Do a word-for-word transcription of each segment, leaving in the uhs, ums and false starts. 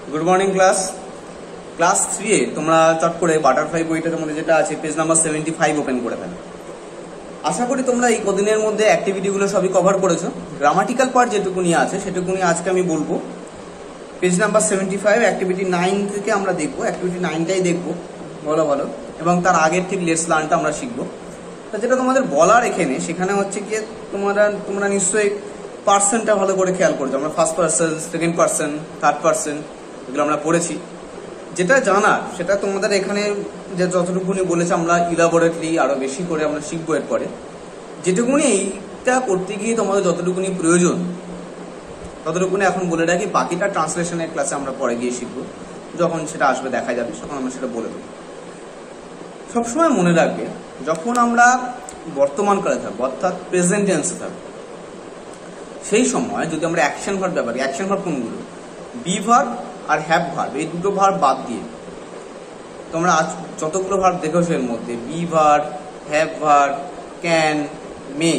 Good morning class class three A তোমরা চট করে বাটারফ্লাই বইটার মধ্যে যেটা আছে page number seventy five open করে ফেলো। আশা করি তোমরা এই কদিনের মধ্যে অ্যাক্টিভিটিগুলো সবই কভার করেছো। গ্রামাটিক্যাল পার্ট যেটুকুনি আছে সেটুকুনি আজকে আমি বলবো। Page number seventy five activity nine থেকে আমরা দেখবো, অ্যাক্টিভিটি নাইনটাই দেখবো ভালো ভালো, এবং তার আগের ঠিক লেস লার্নটা আমরা শিখবো। তা যেটা তোমাদের বলার এখানে সেখানে হচ্ছে গিয়ে তোমরা তোমরা নিশ্চয়ই পার্সেন্টটা ভালো করে খেয়াল করছো। আমরা first person, second person, third person এগুলো আমরা পড়েছি। যেটা জানার সেটা তোমাদের এখানে যে যতটুকুনি বলেছে আমরা ইলাবোরেটলি আরো বেশি করে আমরা শিখবো এরপরে। যেটুকুনি এইটা করতে গিয়ে তোমাদের যতটুকুনি প্রয়োজন ততটুকুনি এখন বলে রাখি, বাকিটা ট্রান্সলেশনের ক্লাসে আমরা পরে গিয়ে শিখবো, যখন সেটা আসবে দেখা যাবে তখন আমরা সেটা বলে দেবো। সবসময় মনে রাখবে যখন আমরা বর্তমানকালে থাকবো অর্থাৎ প্রেজেন্ট টেন্সে থাকবো সেই সময় যদি আমরা অ্যাকশন ভার্ব ব্যবহার করি, অ্যাকশন ভার্ব কোনগুলো? বি ভার্ব আর হ্যাভ ভার্ব, এই দুটো ভার্ব বাদ দিয়ে তোমরা আজ যতগুলো ভার্ব দেখেছো এর মধ্যে be verb, have verb, can, may,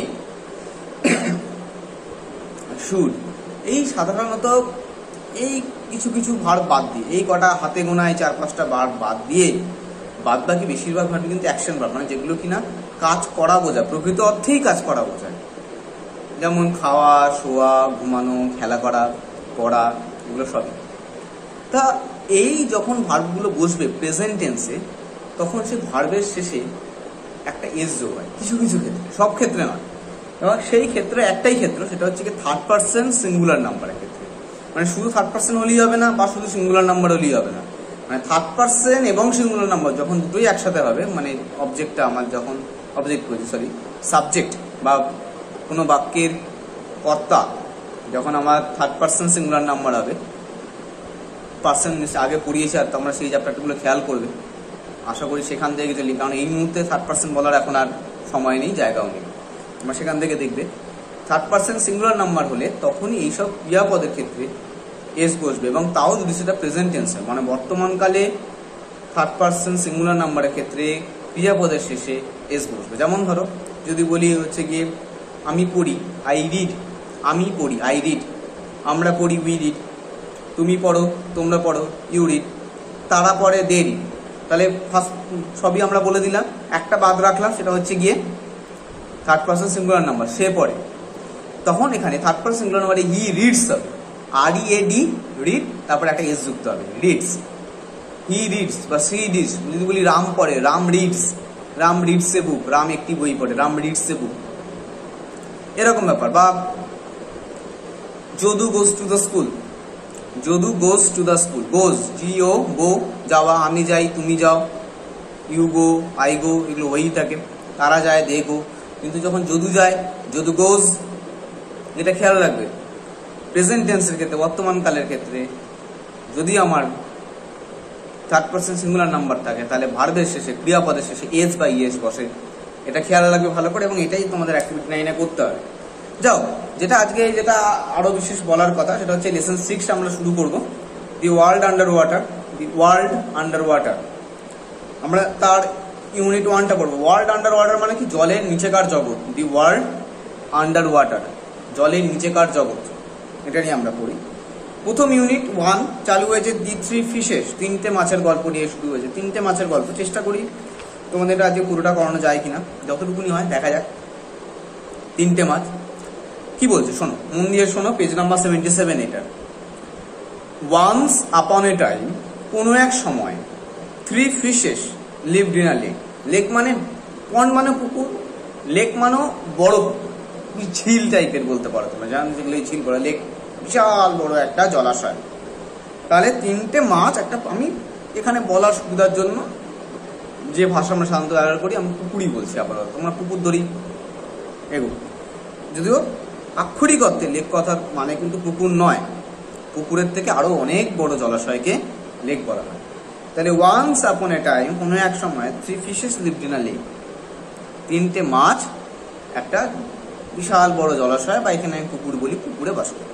should, এই সাধারণত এই কিছু কিছু ভার্ব বাদ দিয়ে, এই কটা হাতে গোনায় চার পাঁচটা ভার্ব বাদ দিয়ে বাদ বাকি বেশিরভাগ ভার্ব কিন্তু অ্যাকশন ভার্ব, মানে যেগুলো কিনা কাজ করা বোঝায়, প্রকৃত অর্থেই কাজ করা বোঝায়। যেমন খাওয়া, শোয়া, ঘুমানো, খেলা করা, পড়া, এগুলো সবই। তা এই যখন ভার্বগুলো বসবে প্রেজেন্ট টেন্সে তখন সে ভার্বের শেষে একটা এস যোগ হয় কিছু কিছু ক্ষেত্রে, সব ক্ষেত্রে নয়। এবং সেই ক্ষেত্রে একটাই ক্ষেত্র, সেটা হচ্ছে কি থার্ড পার্সন সিঙ্গুলার নাম্বারের ক্ষেত্রে। মানে শুধু থার্ড পার্সন হলেই হবে না, বা শুধু সিঙ্গুলার নাম্বার হলেই হবে না, মানে থার্ড পার্সন এবং সিঙ্গুলার নাম্বার যখন দুটোই একসাথে হবে, মানে অবজেক্টটা আমার যখন অবজেক্ট বলছি সরি সাবজেক্ট বা কোনো বাক্যের কর্তা যখন আমার থার্ড পার্সন সিঙ্গুলার নাম্বার হবে, পার্সন আগে পড়িয়েছে আর তোমরা সেই চ্যাপ্টারগুলো খেয়াল করবে, আশা করি সেখান থেকে চলি, কারণ এই মুহূর্তে থার্ড পার্সন বলার এখন আর সময় নেই, জায়গাও নেই, তোমরা সেখান থেকে দেখবে। থার্ড পার্সন সিঙ্গুলার নাম্বার হলে তখনই এইসব ক্রিয়াপদের ক্ষেত্রে এস বসবে, এবং তাও যদি সেটা প্রেজেন্ট টেন্সে, মানে বর্তমানকালে থার্ড পার্সন সিঙ্গুলার নাম্বারের ক্ষেত্রে ক্রিয়াপদের শেষে এস বসবে। যেমন ধরো যদি বলি হচ্ছে গিয়ে আমি পড়ি, আই রিড, আমি পড়ি, আই রিড, আমরা পড়ি, উই রিড, তুমি পড়ো, তোমরা পড়ো, ইউ রিড, তারা পড়ে, দে রিড। তাহলে ফার্স্ট সবই আমরা বলে দিলাম, একটা বাদ রাখলাম, সেটা হচ্ছে গিয়ে থার্ড পার্সন সিঙ্গুলার নাম্বার, সে পড়ে। তখন এখানে থার্ড পার্সন সিঙ্গুলার নাম্বারে হি রিডস হবে, আর ই এ ডি, রিড, তারপরে একটা এস যুক্ত হবে, রিডস, হি রিডস বা সি রিডস। যদি বলি রাম পড়ে, Ram reads, Ram reads a book, Ram একটি বই পড়ে, রাম রিডস এ বুক, এরকম ব্যাপার। বা Jadu goes to the school, Jadu goes to the school, goes G O go, যাওয়া, আমি যাই, তুমি যাও, ইউ গো, আই গো, এগুলো হয়েই থাকে। তারা যায়, দে গো। কিন্তু যখন যদু যায়, যদু গোজ, এটা খেয়াল রাখবে প্রেজেন্ট টেন্সের ক্ষেত্রে, বর্তমান কালের ক্ষেত্রে যদি আমার থার্ড পার্সন সিঙ্গুলার নাম্বার থাকে তাহলে ভার্বের শেষে, ক্রিয়াপদের শেষে এস বা ইএস বসে, এটা খেয়াল রাখবে ভালো করে, এবং এটাই তোমাদের অ্যাক্টিভিটি নাইনে করতে হবে। যাও, যেটা আজকে যেটা আরো বিশেষ বলার কথা সেটা হচ্ছে লেসন সিক্স আমরা শুরু করব, the world under water, the world under water. আমরা তার ইউনিট ওয়ানটা পড়বো। ওয়ার্ল্ড আন্ডার ওয়াটার মানে কি? জলের নিচেকার জগৎ, দি ওয়ার্ল্ড আন্ডার ওয়াটার, জলের নিচেকার জগৎ, এটা নিয়ে আমরা পড়ি। প্রথম ইউনিট ওয়ান চালু হয়েছে দি থ্রি ফিশেস, তিনটে মাছের গল্প নিয়ে শুরু হয়েছে। তিনটে মাছের গল্প চেষ্টা করি তোমাদের আজকে পুরোটা করানো যায় কিনা, যতটুকুনি হয় দেখা যাক। তিনটে মাছ কি বলছে শোনো, মন দিয়ে শোনো, পেজ নাম্বার সেভেন্টি সেভেন এটা। ওয়ান্স আপন এ টাইম, কোনো এক সময়, three fishes lived in a lake. Lake মানে পন্ড মানে পুকুর, লেক মানে বড় ঝিল টাইপের বলতে পারো তোমরা, জানো যেগুলো ঝিল বড়, লেক বিশাল বড় একটা জলাশয়। তাহলে তিনটে মাছ একটা, আমি এখানে বলার সুবিধার জন্য যে ভাষা আমরা সাধারণত ব্যবহার করি আমি পুকুরই বলছি, আপাতত তোমরা পুকুর ধরি এগো, যদিও আক্ষরিক অর্থে লেক কথার মানে কিন্তু পুকুর নয়, পুকুরের থেকে আরো অনেক বড় জলাশয়কে লেক বলা হয়। তাহলে ওয়ান্স আপন এ টাইম, কোনো এক সময়, three fishes lived in a lake, তিনটে মাছ একটা বিশাল বড় জলাশয় বা এখানে আমি পুকুর বলি, পুকুরে বাস করে।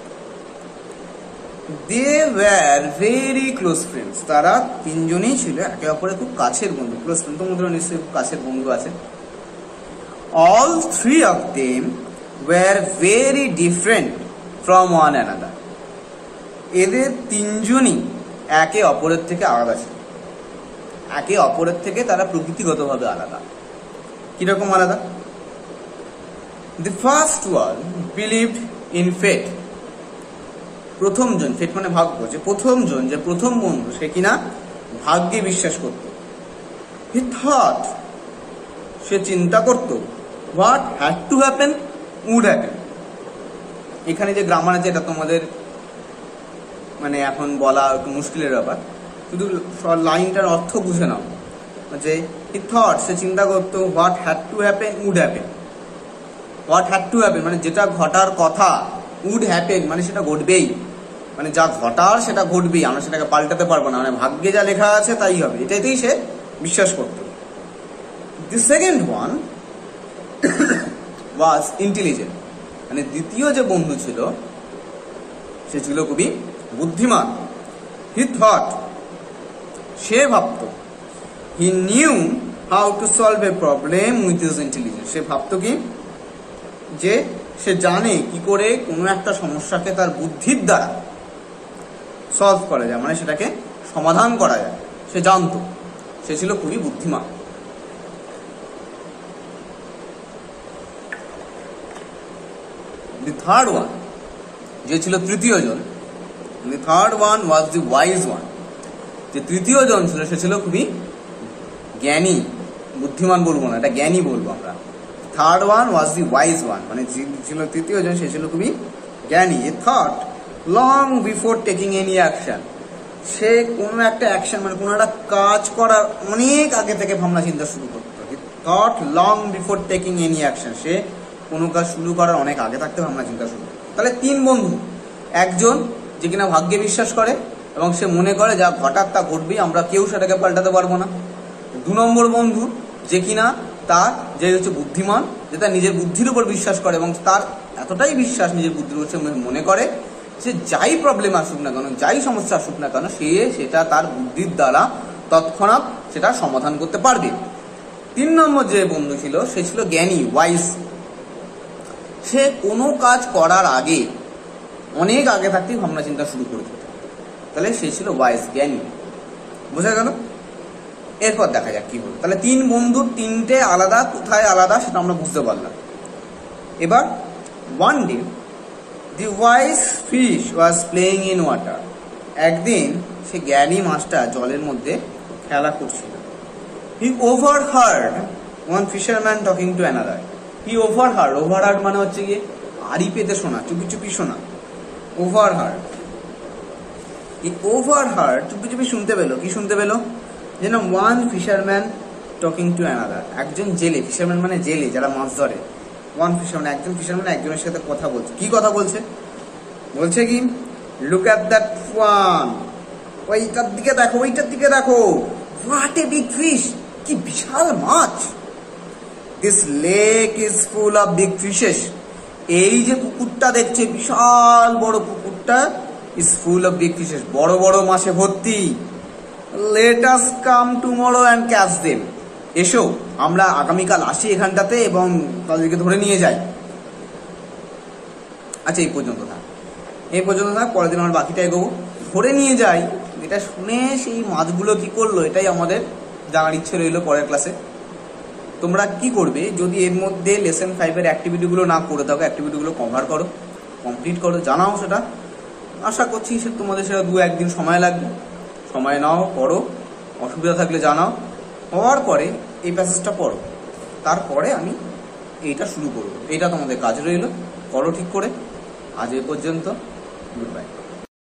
They were very close friends, তারা তিনজনেই ছিল একে অপরের খুব কাছের বন্ধু, ক্লোজ ফ্রেন্ড, তোমাদের নিশ্চয়ই খুব কাছের বন্ধু আছে। All three of them were very different from one another, এদের তিনজনই একে অপরের থেকে আলাদা ছিল, একে অপরের থেকে তারা প্রকৃতিগতভাবে আলাদা। কিরকম আলাদা? The first one believed in fate. প্রথম জন, ফেট মানে ভাগ্য, যে প্রথম জন, যে প্রথম বন্ধু, সে কিনা ভাগ্যে বিশ্বাস করত। হি থট, সে চিন্তা করত, what had to happen would happen. এখানে যে গ্রামার আছে এটা তোমাদের মানে এখন বলা একটু মুশকিলের ব্যাপার, শুধু লাইনটার অর্থ বুঝে নাও। যে হি থট, সে চিন্তা করতো, what had to happen would happen. What had to happen মানে যেটা ঘটার কথা, উড হ্যাপেন মানে সেটা ঘটবেই, মানে যা ঘটার সেটা ঘটবেই, আমরা সেটাকে পাল্টাতে পারবো না, মানে ভাগ্যে যা লেখা আছে তাই হবে, এটাতেই সে বিশ্বাস করত। The second one was intelligent, মানে দ্বিতীয় যে বন্ধু ছিল সে ছিল খুবই বুদ্ধিমান। হি থট, সে ভাবত, he knew how to solve a problem with his intelligence. সে ভাবত কি, যে সে জানে কি করে কোনো একটা সমস্যাকে তার বুদ্ধির দ্বারা সলভ করা যায়, মানে সেটাকে সমাধান করা যায়, সে জানতো, সে ছিল খুবই বুদ্ধিমান। দি থার্ড ওয়ান, যে ছিল তৃতীয় জন, the third one was the wise one. যে তৃতীয় জন ছিল সে ছিল খুবই জ্ঞানী, বুদ্ধিমান বলবো না, এটা জ্ঞানী বলবো আমরা। Third one was the wise one, মানে যে ছিল তৃতীয় জন সে ছিল খুবই জ্ঞানী। He thought long before taking any action, সে কোনো একটা অ্যাকশন মানে কোনো একটা কাজ করার অনেক আগে থেকে ভাবনা চিন্তা শুরু করতো। Thought long before taking any action, সে কোনো কাজ শুরু করার অনেক আগে থাকতে ভাবনা চিন্তা শুরু করতো। তাহলে তিন বন্ধু, একজন যে কিনা ভাগ্যে বিশ্বাস করে এবং সে মনে করে যা ঘটার তা ঘটবেই, আমরা কেউ সেটাকে পাল্টাতে পারবো না। দু নম্বর বন্ধু যে কিনা তার যে হচ্ছে বুদ্ধিমান, যে তার নিজের বুদ্ধির উপর বিশ্বাস করে এবং তার এতটাই বিশ্বাস নিজের বুদ্ধির উপর, সে মনে করে যে যাই প্রবলেম আসুক না কেন, যাই সমস্যা আসুক না কেন, সে সেটা তার বুদ্ধির দ্বারা তৎক্ষণাৎ সেটা সমাধান করতে পারবে। তিন নম্বর যে বন্ধু ছিল সে ছিল জ্ঞানী, ওয়াইজ। সে কোনো কাজ করার আগে অনেক আগে থাকতেই ভাবনা চিন্তা শুরু করে দিত, তাহলে সে ছিল ওয়াইজ, জ্ঞানী। বোঝা গেল? এরপর দেখা যাক কি হলো। তাহলে তিন বন্ধুর তিনটে আলাদা, কোথায় আলাদা সেটা আমরা বুঝতে পারলাম। এবার one day the wise fish was playing in water. একদিন সে জ্ঞানী মাছটা জলের মধ্যে খেলা করছিল। He overheard one fisherman talking to another. He overheard, overheard মানে হচ্ছে গিয়ে আড়ি পেতে শোনা, চুপি চুপি শোনা, ওভারহার্ড। হি ওভারহার্ড, চুপি চুপি শুনতে পেলো। কি শুনতে পেলো? যেন one fisherman talking to another, একজন জেলে, ফিশারম্যান মানে জেলে যারা মাছ ধরে, ওয়ান ফিশারম্যান একজন ফিশারম্যান একজনের সাথে কথা বলছে। কি কথা বলছে? বলছে কি, লুক অ্যাট দ্যাট ওয়ান, ওইটার দিকে দেখো, ওইটার দিকে দেখো, হোয়াট এ বিগ ফিশ, কি বিশাল মাছ। This lake is full of big fishes. এই যে পুকুরটা দেখছে, বিশাল বড় পুকুরটা, is full of big fishes, বড় বড় মাছে ভর্তি। Let us come tomorrow and catch them. এসো আমরা আগামীকাল আসি এখানটাতে এবং তাদেরকে ধরে নিয়ে যাই। আচ্ছা এই পর্যন্ত থাক, এই পর্যন্ত থাক, পরের দিন আমরা বাকিটা এগোবো। ধরে নিয়ে যাই, এটা শুনে সেই মাছগুলো কি করলো এটাই আমাদের জানার ইচ্ছে রইলো পরের ক্লাসে। তোমরা কি করবে, যদি এর মধ্যে লেসন ফাইভের অ্যাক্টিভিটিগুলো না করে থাকো, অ্যাক্টিভিটিগুলো কভার করো, কমপ্লিট করো, জানাও সেটা। আশা করছি সে তোমাদের সেটা দু একদিন সময় লাগবে, সময় নাও, পড়ো, অসুবিধা থাকলে জানাও। হওয়ার পরে এই প্যাসেজটা পড়ো, তারপরে আমি এইটা শুরু করবো। এইটা তোমাদের কাজ রইল, করো ঠিক করে। আজ এ পর্যন্ত, গুড বাই।